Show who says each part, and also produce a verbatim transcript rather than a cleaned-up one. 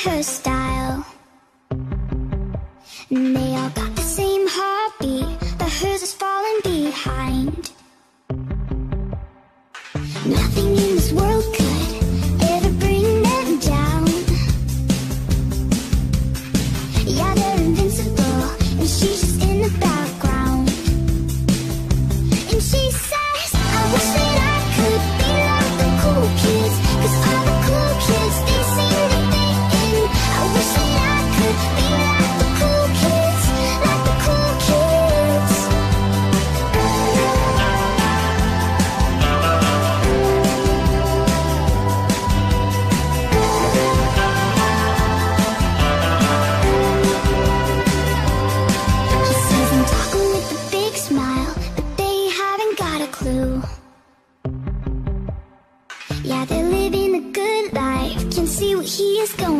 Speaker 1: her style. And they all got the same heartbeat, but hers is falling behind. Nothing in this world could ever bring them down. Yeah, they're invincible, and she's just in the background. And she says, I wish that I could be like the cool kids, 'cause all the cool kids, they seem to fit in. I wish that I could be like the cool kids, like the cool kids. He says I'm talking with a big smile, but they haven't got a clue. Yeah, they're living a good life, can see what he is going